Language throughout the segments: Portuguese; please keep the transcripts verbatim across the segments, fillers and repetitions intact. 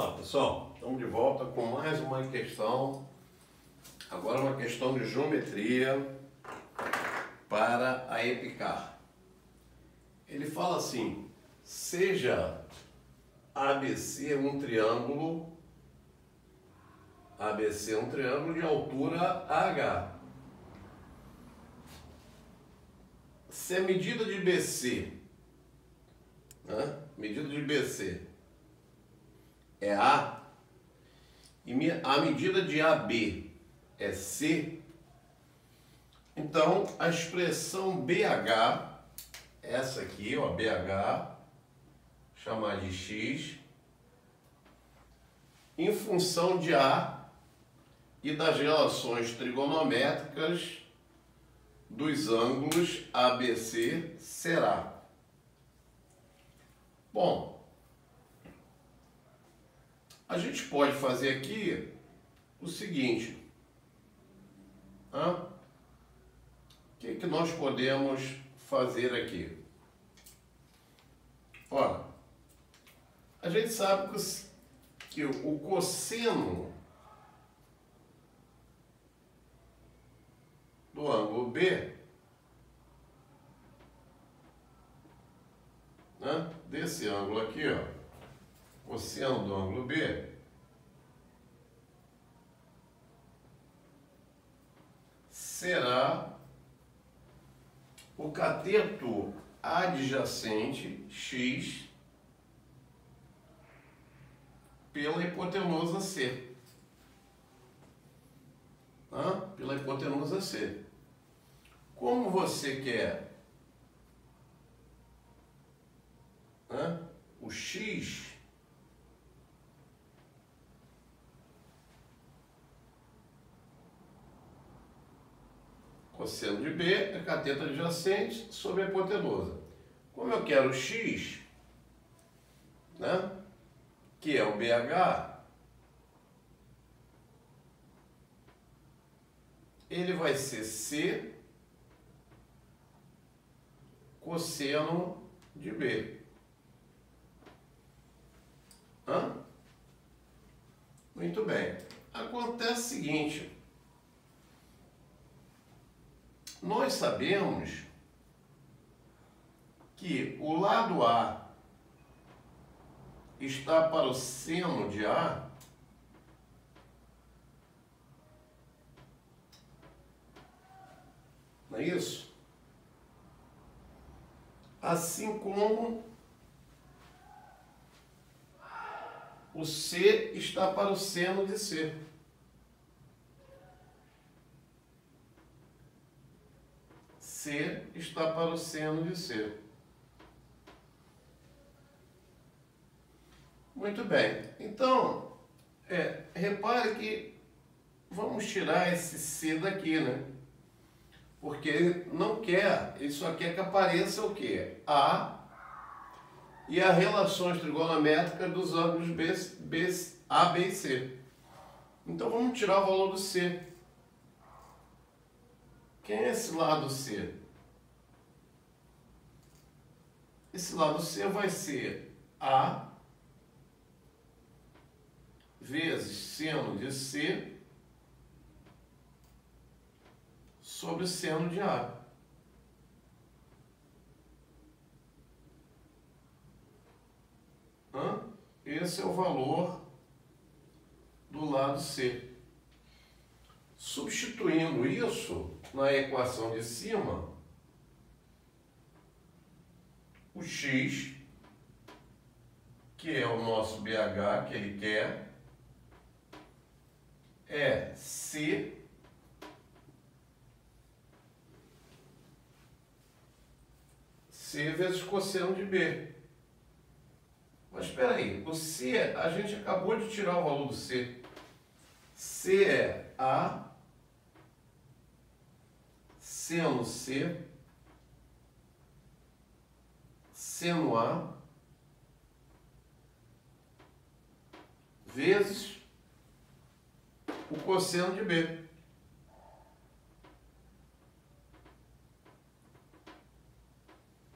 Olá pessoal, estamos de volta com mais uma questão, agora uma questão de geometria para a EPICAR. Ele fala assim: seja A B C um triângulo, A B C um triângulo de altura H. Se a medida de B C, né? medida de B C é A, e a medida de A B é C, então a expressão B H, essa aqui, ó, B H, chamar de X, em função de A e das relações trigonométricas dos ângulos A B C será. Bom, a gente pode fazer aqui o seguinte, né? O que, que nós podemos fazer aqui? Olha, a gente sabe que o cosseno do ângulo B, né, desse ângulo aqui, ó, cosseno do ângulo B, será o cateto adjacente X pela hipotenusa C. Tá? Pela hipotenusa C. Como você quer, né, o X cosseno de B é cateto adjacente sobre a hipotenusa. Como eu quero o X, né, que é o B H, ele vai ser C cosseno de B. Hã? Muito bem. Acontece o seguinte: nós sabemos que o lado A está para o seno de A, não é isso? Assim como o C está para o seno de C. C está para o seno de C. Muito bem. Então, é, repare que vamos tirar esse C daqui, né? Porque ele não quer, ele só quer que apareça o quê? A e as relações trigonométricas dos ângulos B, B, A, B e C. Então vamos tirar o valor do C. Quem é esse lado C? Esse lado C vai ser A vezes seno de C sobre seno de A. Hã? Esse é o valor do lado C. Substituindo isso na equação de cima, o X, que é o nosso B H que ele quer, é C C vezes cosseno de B. Mas espera aí, o C, a gente acabou de tirar o valor do C. C é A seno C seno A vezes o cosseno de B.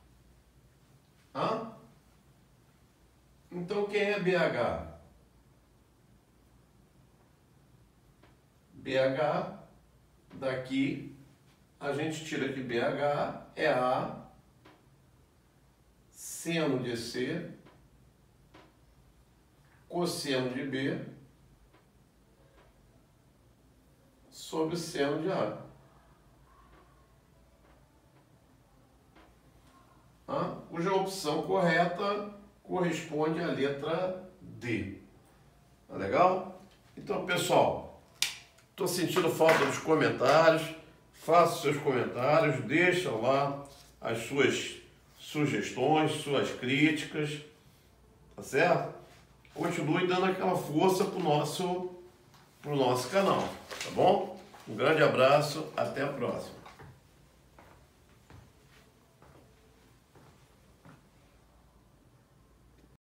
Hã? Então quem é B H? B H, daqui a gente tira que B H é A seno de C cosseno de B sobre seno de A. Ah, cuja opção correta corresponde à letra D. Tá legal? Então, pessoal, estou sentindo falta dos comentários. Faça seus comentários, deixa lá as suas sugestões, suas críticas, tá certo? Continue dando aquela força pro nosso, pro nosso canal, tá bom? Um grande abraço, até a próxima.